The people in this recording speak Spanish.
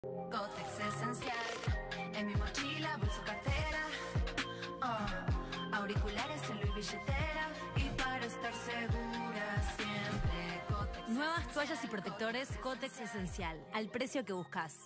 Kotex esencial, en mi mochila, bolso, cartera, auriculares, celu y billetera, y para estar segura siempre Kotex. Nuevas toallas y protectores Kotex Esencial, al precio que buscas.